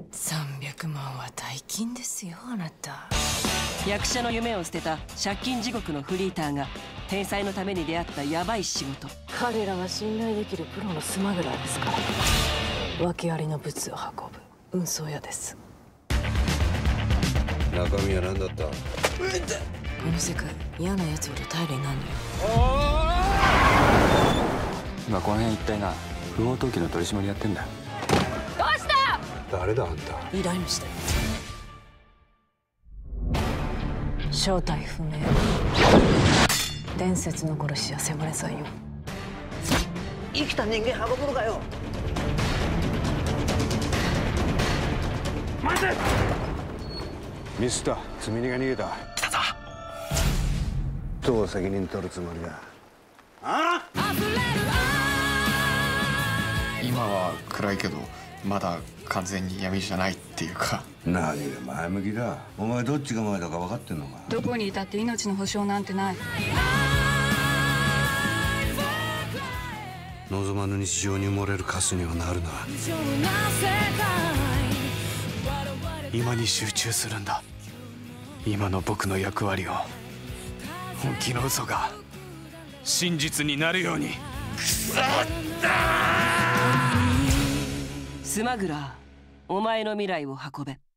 300万は大金ですよ、あなた。 役者の夢を捨てた借金地獄のフリーターが天才のために出会ったヤバい仕事。 彼らは信頼できるプロのスマグラーですから。訳ありの物を運ぶ運送屋です。 中身は何だった？ この世界嫌なやつほど頼りになるのよ。 今この辺一帯が不法投棄の取り締まりやってんだ。 どうした？ 誰だあんた？ 依頼主だよ。正体不明。伝説の殺し屋セバレさんよ。 生きた人間運ぶのかよ。 待て！ミスった。積み荷が逃げた。 来たぞ。 どう責任取るつもりだ。 ああ！ 今は暗いけどまだ完全に闇じゃないっていうか。 何が前向きだ。お前どっちが前だか分かってんのか？ どこにいたって命の保証なんてない。 望まぬ日常に埋もれるカスにはなるな。 今に集中するんだ。今の僕の役割を。本気の嘘が真実になるように。 スマグラー、お前の未来を運べ。